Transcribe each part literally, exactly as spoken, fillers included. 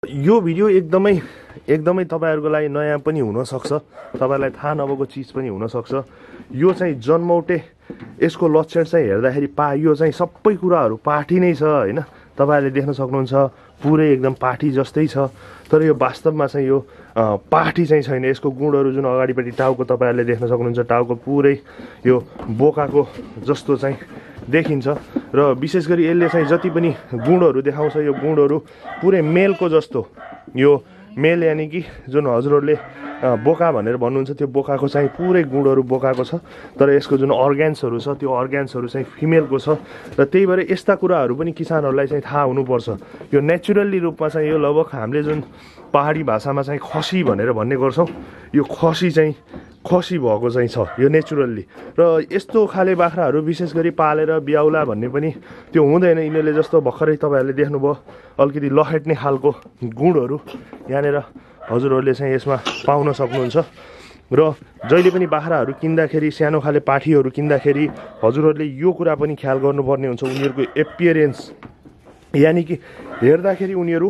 यो भिडियो एकदमै एकदमै तपाईहरुको लागि नयाँ पनि हुन सक्छ, तपाईलाई थाहा नभएको चीज पनि हुन सक्छ। यो चाहिँ जन्मौटे यसको लक्षण चाहिँ हेर्दाखेरि पा यो चाहिँ सबै कुराहरु पाठी नै छ हैन, तपाईहरुले देख्न सक्नुहुन्छ पुरै एकदम पाठी जस्तै छ। तर यो वास्तवमा चाहिँ यो पाठी चाहिँ छैन। यसको गुणहरु जुन अगाडिपट्टि टाउको तपाईहरुले देख्न सक्नुहुन्छ, टाउको पुरै यो बोकाको जस्तो चाहिँ देखिन्छ र विशेष गरी यसले चाहिँ जति पनि गुणहरु देखाउँछ यो गुणहरु पुरै मेलको जस्तो। यो मेल यानी कि जुन हजुरहरुले बोका भनेर भन्नुहुन्छ त्यो बोकाको चाहिँ पुरै गुणहरु बोकाको छ, तर यसको जुन अर्ग्यान्सहरु छ त्यो अर्ग्यान्सहरु चाहिँ फिमेलको छ। र त्यही भएर यस्ता कुराहरु पनि किसानहरुलाई चाहिँ थाहा हुनुपर्छ। यो नेचुरली रूपमा चाहिँ यो लगभग हामीले जुन पहाडी भाषामा चाहिँ खसी भनेर भन्ने गर्छौं, यो खसी चाहिँ खसी भएको चाहिँ छ यो नेचुरली। र यस्तो खाले बाख्राहरु विशेष गरी पालेर ब्याउला भन्ने पनि त्यो हुँदैन। यिनीहरूले जस्तो भर्खरै तपाईहरुले देख्नुभयो अलिकति लखेट्ने खालको गुणहरु यहाँनेर हजुरहरुले चाहिँ यसमा पाउन सक्नुहुन्छ। र जहिले पनि बाख्राहरु किन्दाखेरि सानो खाले पाठीहरु किन्दाखेरि हजुरहरुले यो कुरा पनि ख्याल गर्नुपर्ने हुन्छ उनीहरुको एपियरेन्स, यानी कि हेर्दाखेरि उनीहरु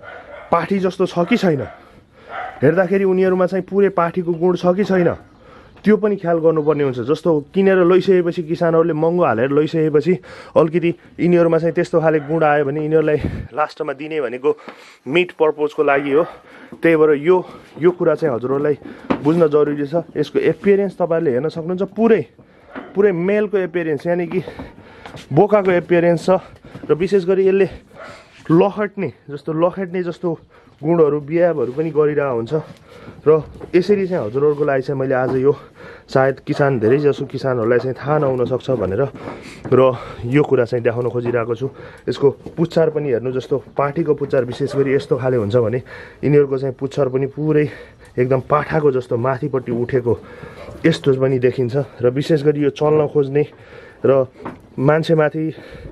पाठी जस्तो छ कि छैन, हेर्दाखेरि उनीहरुमा चाहिँ पुरै पाठीको गुण छ कि छैन त्यो पनि ख्याल गर्नुपर्ने हुन्छ। जस्तो किनेर लैसकेपछि किसानहरुले महँगो हालेर लैसकेपछि अलिकति यिनीहरुमा चाहिँ त्यस्तो खाले गुण आयो भने यिनीहरुलाई लास्टमा दिने भनेको मिट पर्पजको लागि हो। त्यही भएर यो यो कुरा चाहिँ हजुरहरुलाई बुझ्न जरुरी छ। यसको एपियरेन्स तपाईहरुले हेर्न सक्नुहुन्छ, पुरै पुरै मेलको एपियरेन्स यानी कि बोकाको एपियरेन्स छ। र विशेष गरी यसले लखेट्ने जस्तो लखेट्ने जस्तो गुणहरु बिहेभहरु पनि गरिरहेको हुन्छ। र यसरी चाहिँ हजुरहरुको लागि चाहिँ मैले आज यो सायद किसान धेरै जसो किसानहरुलाई चाहिँ थाहा नहुन सक्छ भनेर र यो कुरा चाहिँ देखाउन खोजिरहेको छु। यसको पुच्छर पनि हेर्नु, जस्तो पाठीको पुच्छर विशेष गरी यस्तो खाले हुन्छ भने यिनीहरुको चाहिँ पुच्छर पनि पुरै एकदम पाठाको जस्तो माथिपट्टि उठेको यस्तो पनि देखिन्छ। र विशेष गरी यो चल्न खोज्ने र मान्छेमाथि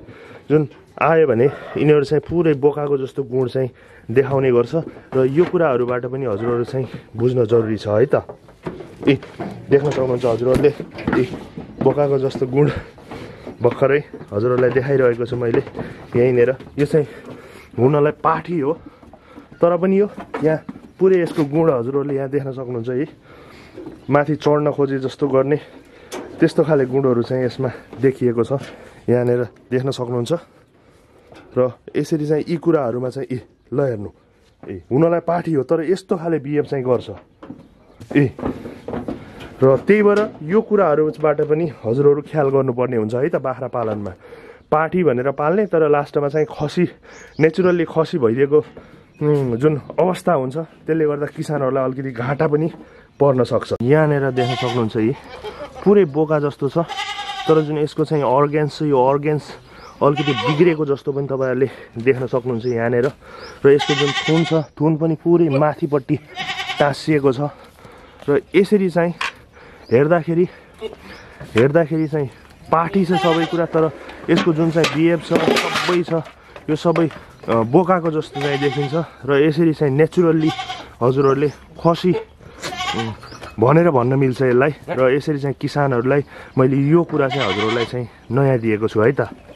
जुन आयो भने यिनीहरु चाहिँ पुरै बोकाको जस्तो गुण चाहिँ देखाउने गर्छ। र यो कुराहरुबाट पनि हजुरहरु चाहिँ बुझ्न जरुरी छ है त। ए देख्न सक्नुहुन्छ हजुरहरुले ए बोकाको जस्तो गुण भर्खरै हजुरहरुलाई देखाइरहेको छु मैले यहीँनेर। यो चाहिँ हुनलाई पाठी हो, तर पनि यो यहाँ पुरै यसको गुण हजुरहरुले यहाँ देख्न सक्नुहुन्छ। है माथि चढ्न खोजे जस्तो गर्ने त्यस्तो खाले गुणहरु चाहिँ यसमा देखिएको छ, यहाँनेर देख्न सक्नुहुन्छ। र यसरी चाहिँ यी कुराहरुमा चाहिँ ए ल हेर्नु ए हुनलाई पाठी हो तर यस्तो खाले बिहेभ चाहिँ गर्छ ए। र त्यही भएर यो कुराहरुबाट पनि हजुरहरु ख्याल गर्नुपर्ने हुन्छ है त। बाख्रा पालनमा पाठी भनेर पाल्ने तर लास्टमा चाहिँ खसी नेचुरली खसी भइदिएको जुन अवस्था हुन्छ त्यसले गर्दा किसानहरुलाई अलिकति घाटा पनि पर्न सक्छ। यहाँनेर देख्न सक्नुहुन्छ यी पुरै बोका जस्तो छ, तर जुन यसको चाहिँ अर्ग्यान्स छ यो अर्ग्यान्स अलिकति बिग्रेको जस्तो पनि तपाईहरुले देख्न सक्नुहुन्छ यहाँनेर। र यसको जुन थुन छ थुन पनि पुरै माथिपट्टि टाँसिएको छ। र यसरी चाहिँ हेर्दाखेरि हेर्दाखेरि चाहिँ पाठी छ सबै कुरा, तर यसको जुन चाहिँ बिहेभ छ सबै छ यो सबै बोकाको जस्तो चाहिँ देखिन्छ। र यसरी चाहिँ नेचुरली हजुरहरुले खसी भनेर भन्न मिल्छ यसलाई। र यसरी चाहिँ किसानहरुलाई मैले यो कुरा चाहिँ हजुरहरुलाई चाहिँ नयाँ दिएको छु है त।